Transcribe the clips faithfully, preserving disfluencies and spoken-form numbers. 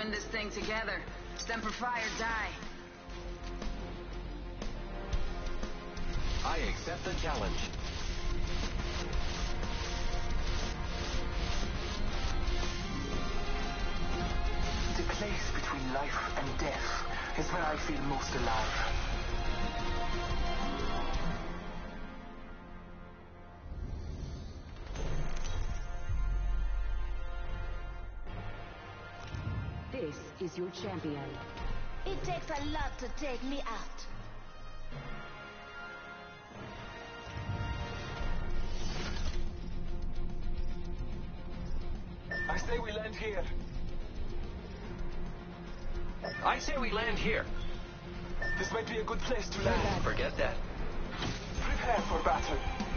win this thing together. Semper Fi or die. I accept the challenge. The place between life and death is where I feel most alive. This is your champion. It takes a lot to take me out. I say we land here. I say we land here. This might be a good place to land. Forget that. Prepare for battle.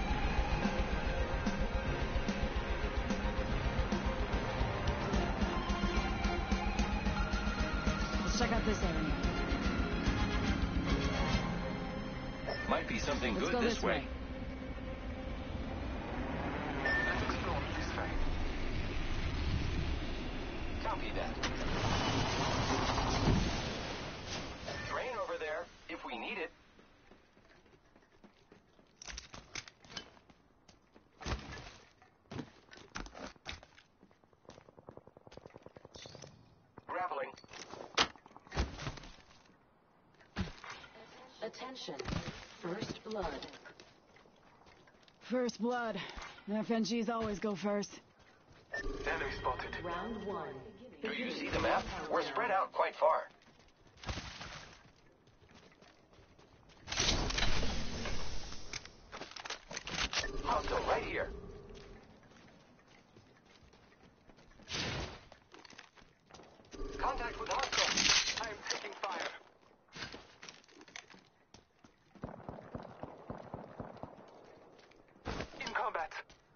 Let's check out this area. Might be something Let's good go this, this way. way. Let's explore this way. Copy that. Train over there, if we need it. Grappling. Attention. First blood. First blood. F N Gs always go first. Enemy spotted. Round one. Do you see the map? We're spread out quite far. Hostile right here. Contact with hostile. I am taking fire. In combat.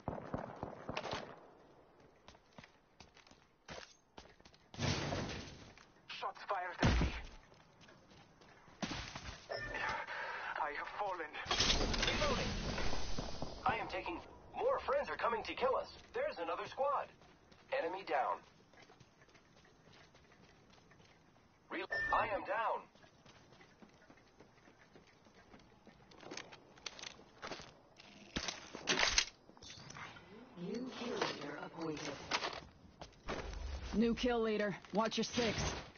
Shots fired at me. I have fallen. Reloading. I am taking... More friends are coming to kill us. There's another squad. Enemy down. Re I am down. New kill leader appointed. New kill leader. Watch your six.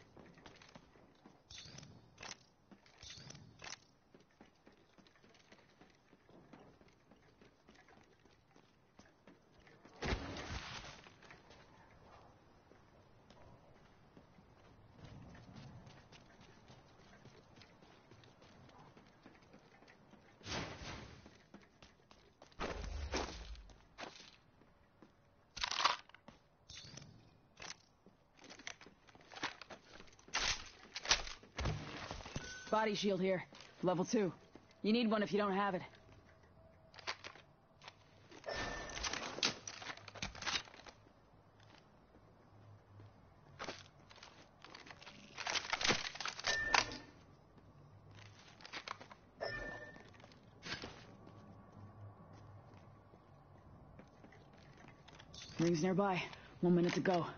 Body shield here. Level two. You need one if you don't have it. Rings nearby. One minute to go.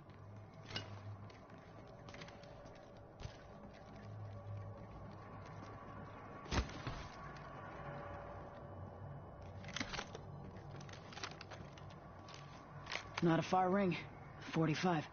Not a far ring. forty-five.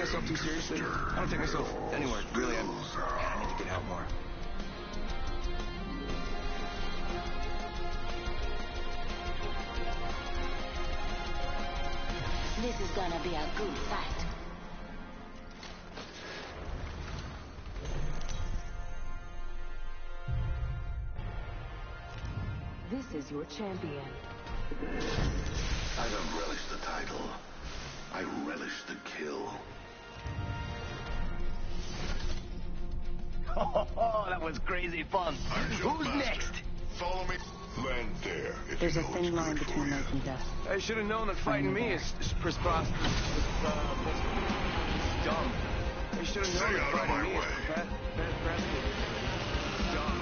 myself too seriously. I don't take myself anywhere, really. I'm, I need to get out more. This is gonna be a good fight. This is your champion. I don't relish the title. I relish the kill. Oh, that was crazy fun. Who's next? Follow me. Land there. If There's you a know thin it's line good for between you. life and death. I should have known that fighting me is, is preposterous. It's, uh, it's dumb. I should have known Stay that out of fighting my me is way. bad, bad precedent. Dumb.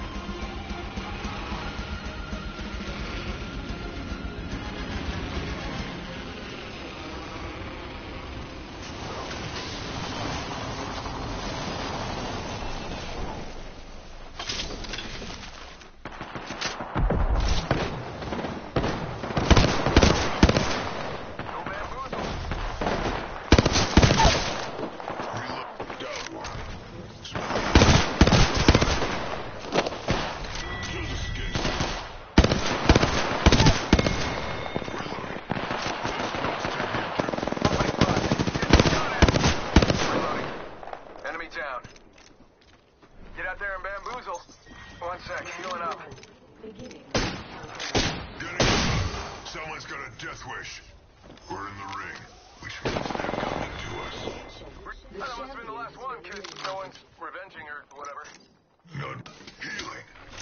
Someone's got a death wish. We're in the ring, which means they're coming to us. That must have been the last one, because no one's revenging or whatever. None. Healing.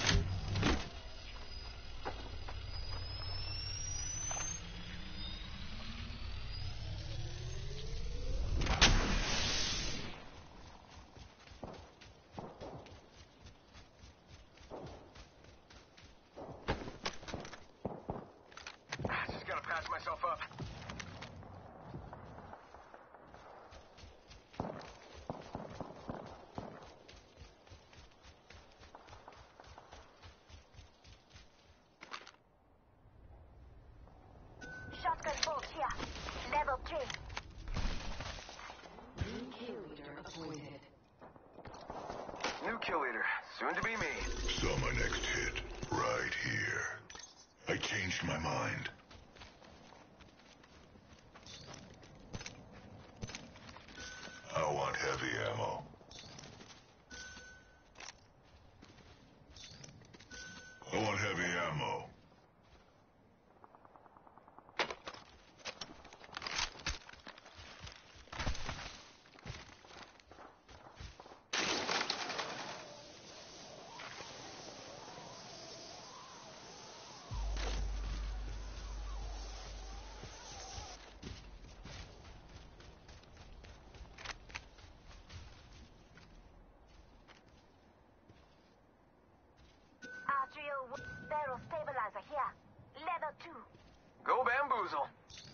Just gotta patch myself up. Shotgun bolt here. Level three. New kill leader appointed. New kill leader. Soon to be me. Saw my next hit. Right here. I changed my mind. I want heavy ammo. I want heavy ammo. Arterial barrel stabilizer here. Level two. Go bamboozle.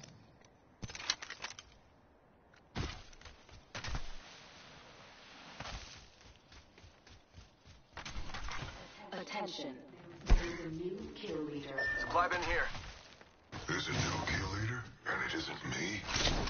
Attention. There is a new kill leader. Supply bin here. There's a new kill leader, and it isn't me.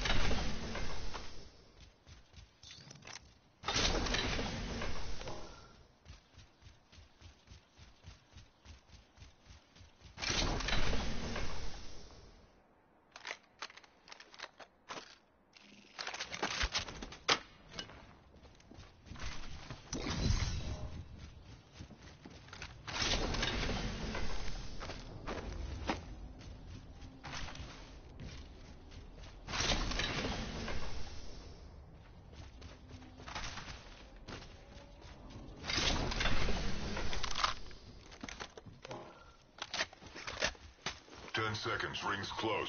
Ten seconds, ring's close.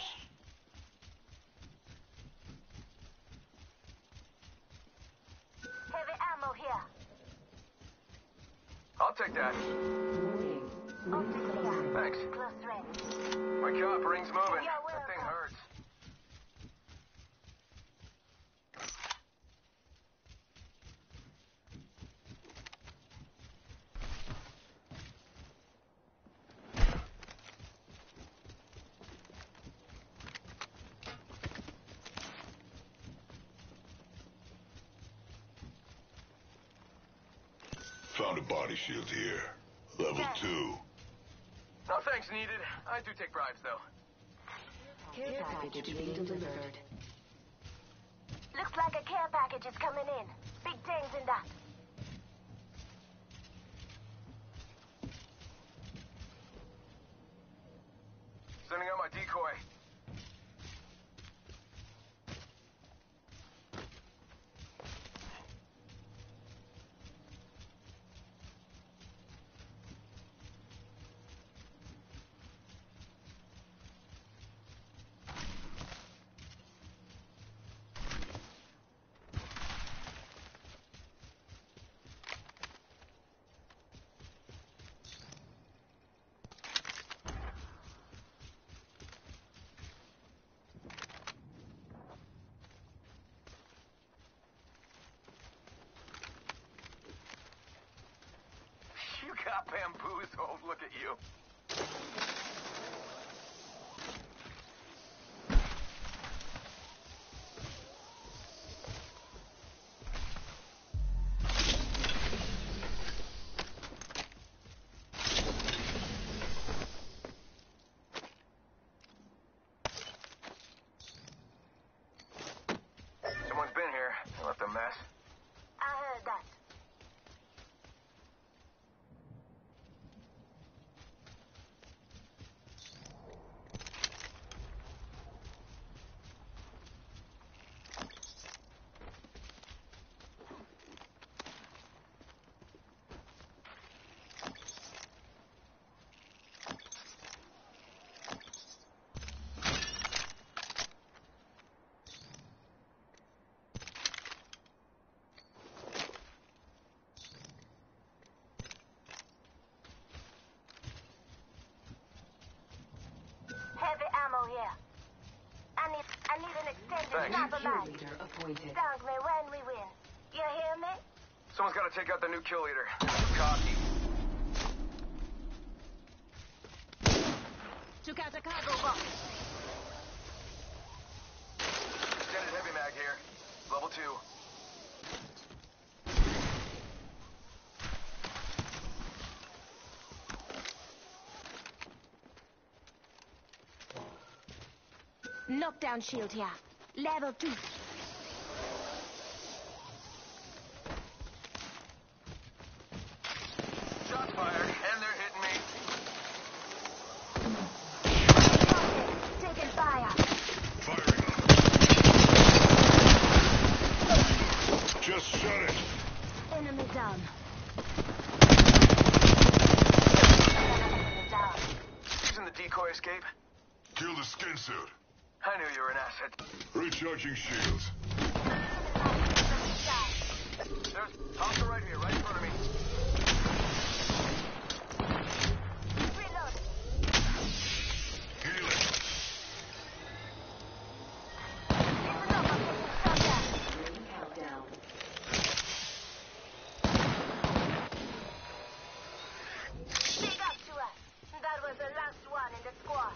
Heavy ammo here. I'll take that. Warning. Optic here. Thanks. Close range. My God, ring's moving. You're That thing welcome. hurts. Found a body shield here. Level two. No thanks needed. I do take bribes, though. Care package being delivered. Looks like a care package is coming in. Big things in that. Sending out my decoy. You got bamboozled. Look at you. Someone's been here. They left a mess. I heard that. Heavy ammo here. I need, I need an extended Thanks. sniper Kill mag. leader appointed. Thank me when we win. You hear me? Someone's got to take out the new kill leader. Cocky. Took out a cargo box. Extended heavy mag here. Level two. Knockdown shield here. Level two. Shots fired, and they're hitting me. Taking fire. Firing on. Just shut it. Enemy down. Enemy down. Using the decoy escape. Kill the skin suit. I knew you were an asset. Recharging shields. There's hostile right here, right in front of me. Reload. Healing. Listen up, I'm taking some gas. Ring countdown. Big up to us. That was the last one in the squad.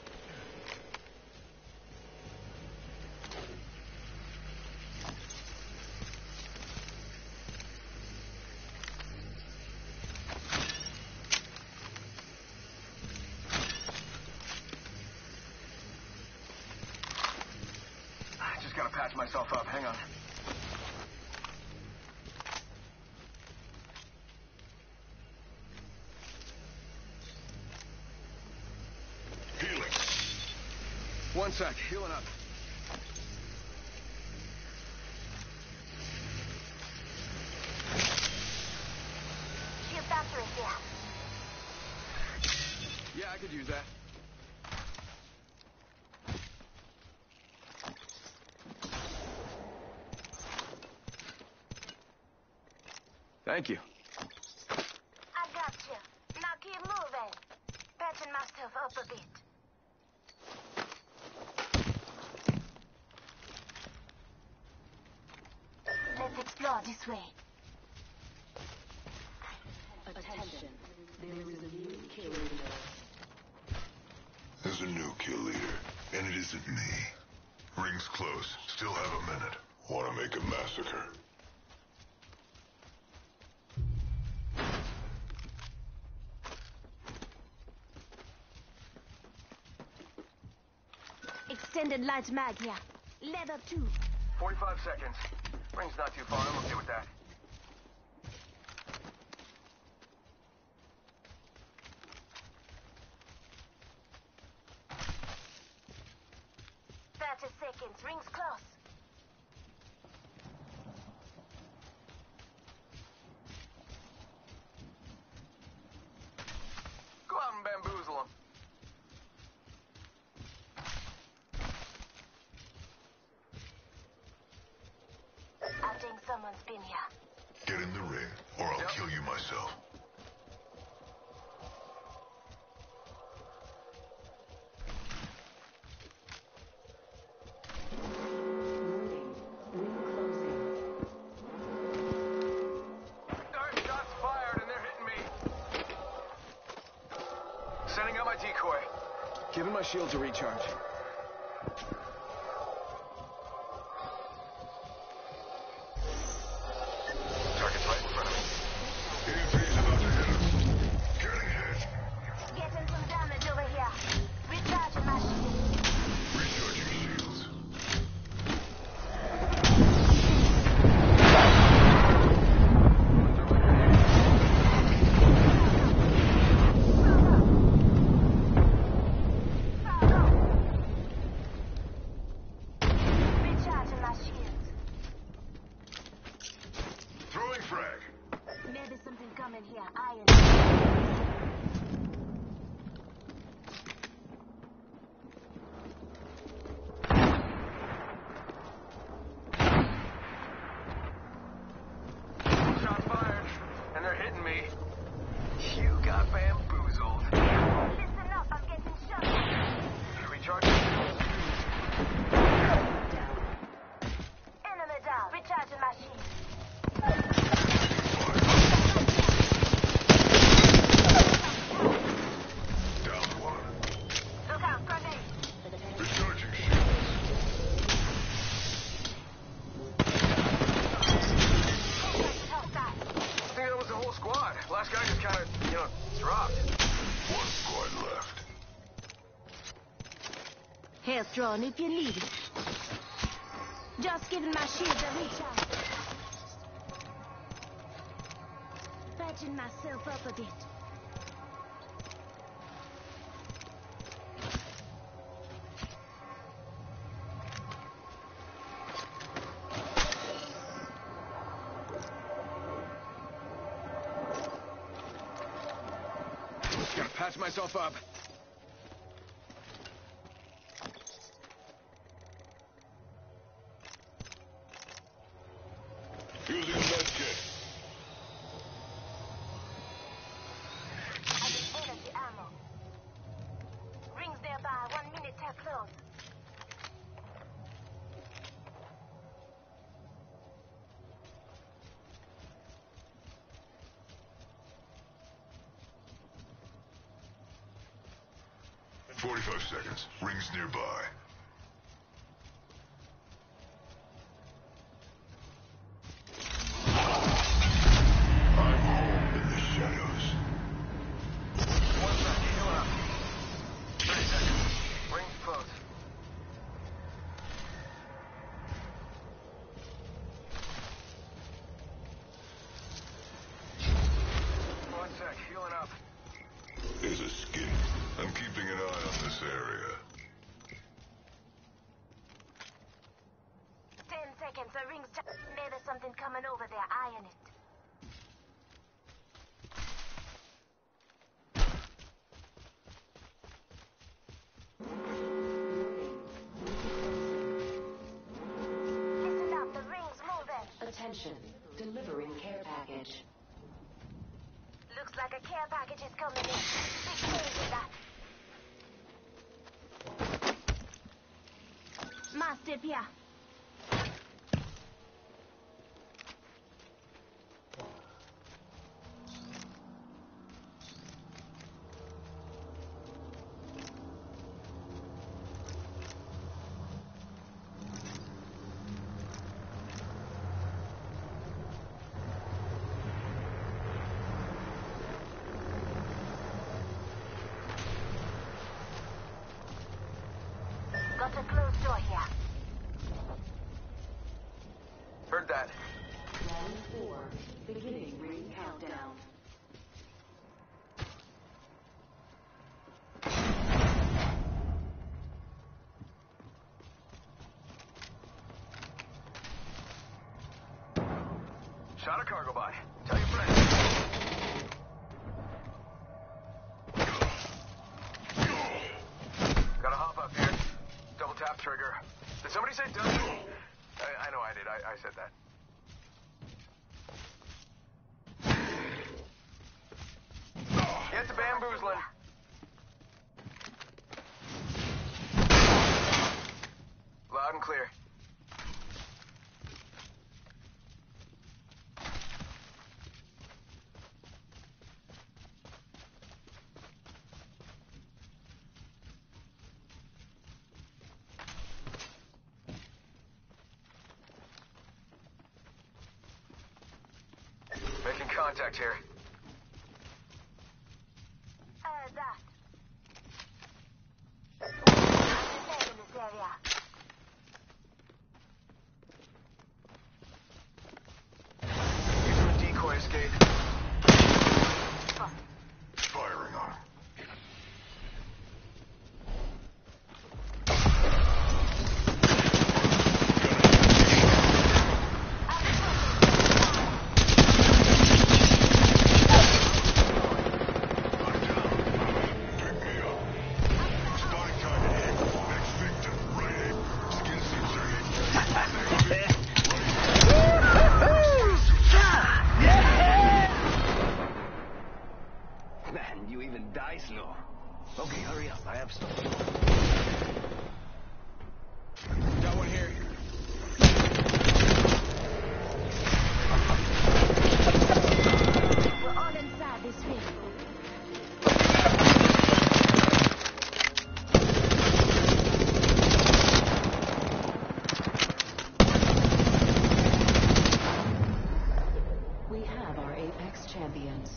I just gotta patch myself up. Hang on. Healing. One sec. Healing up. Shield battery here. Yeah, I could use that. Thank you. I got you. Now keep moving. Patching myself up a bit. Let's explore this way. Attention. There is a new kill leader. There's a new kill leader, and it isn't me. Ring's close. Still have a minute. Want to make a massacre. Extended light mag here. Leather two. forty-five seconds. Ring's not too far. I'm okay with that. thirty seconds. Ring's close. Go out and bamboozle him. I think someone's been here. Get in the ring, or I'll Yep. kill you myself. Warning. Ring closing. Alright, shots fired and they're hitting me. Setting up my decoy. Giving my shield to recharge. Target's right in front of me. E M P's about to hit us. Getting hit. Getting some damage over here. Recharging my shield. Recharging shields. Recharging my shield. Throwing frag. Maybe something coming here. Iron. Shots fired and they're hitting me. You got bamboozled. Listen up, I'm getting shot. Recharge. Enemy down. Recharging my shield. Down one. Look out, grenade. Recharging shields. Hostile. I think that was the whole squad. Last guy just kind of, you know, dropped. One squad left. Hair's drawn if you need it. Just giving my shield a recharge. Patching myself up a bit. Gotta patch myself up. Using med kit. I get energy ammo. Rings nearby. One minute till close. Forty-five seconds. Rings nearby. I'm home in the shadows. One sec, heal up. thirty seconds. Ring's close. One sec, healing up. There's a skin. I'm keeping an eye on this area. Ten seconds. The ring's just... Maybe something coming over there. Iron it. Listen up. The ring's moving. Attention. Delivering care package. Looks like a care package is coming in. Big change with that. Master Pia. Got a close Beginning ring countdown. Shot a cargo by. Tell your friends. Gotta hop up here. Double tap trigger. Did somebody say double? I, I know I did. I, I said that. Get to bamboozling. Loud and clear. Making contact here. Uh, that. Stay in this area. Using a decoy escape. Firing on him. Man, you even die slow. Okay, hurry up. I have stuff. Got one here. We're all inside this ring. We have our Apex champions.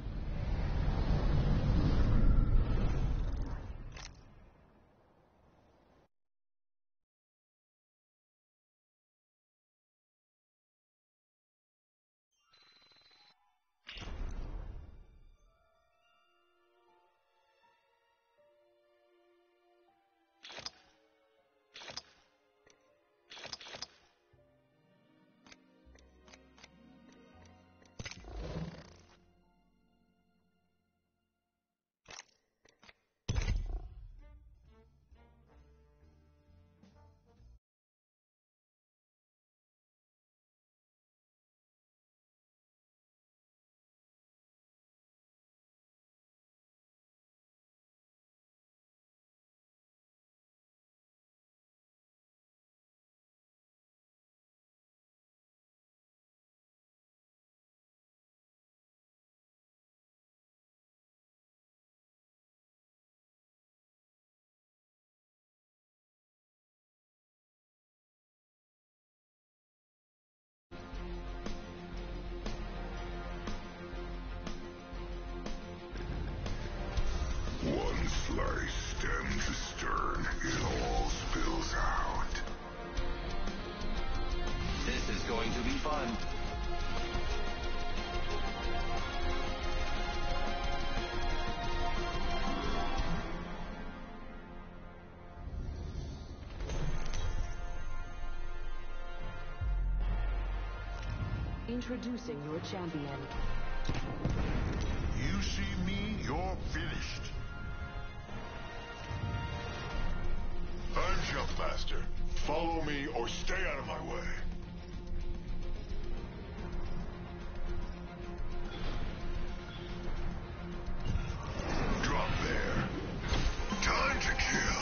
One slice, stem to stern, it all spills out. This is going to be fun. Introducing your champion. You see me, you're finished. I'm Jumpmaster. Follow me or stay out of my way. Drop there. Time to kill.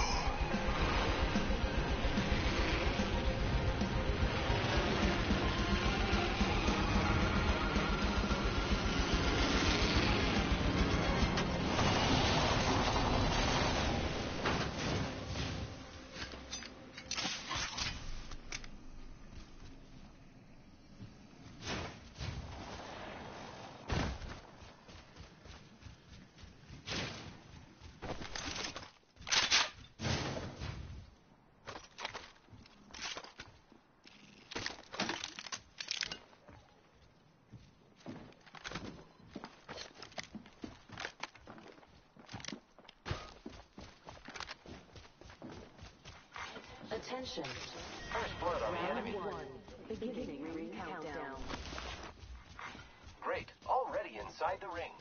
Attention. First blood on the Round enemy. one. Beginning ring countdown. Great. Already inside the ring.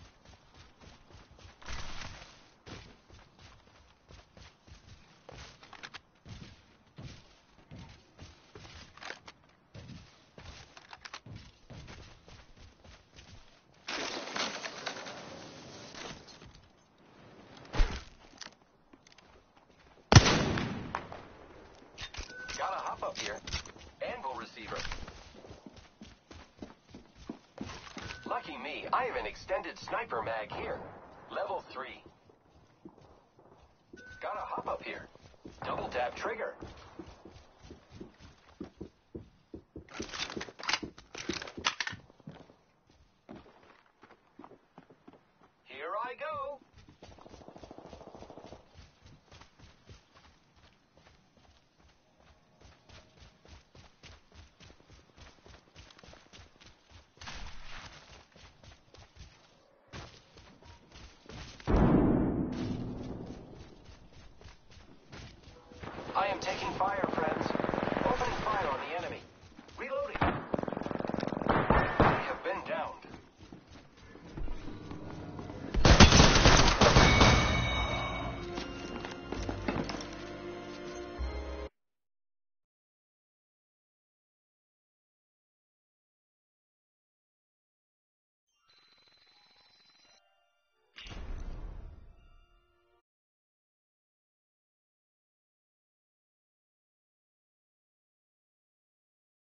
Gotta hop up here. Anvil receiver. Lucky me, I have an extended sniper mag here. Level three. Gotta hop up here. Double tap trigger.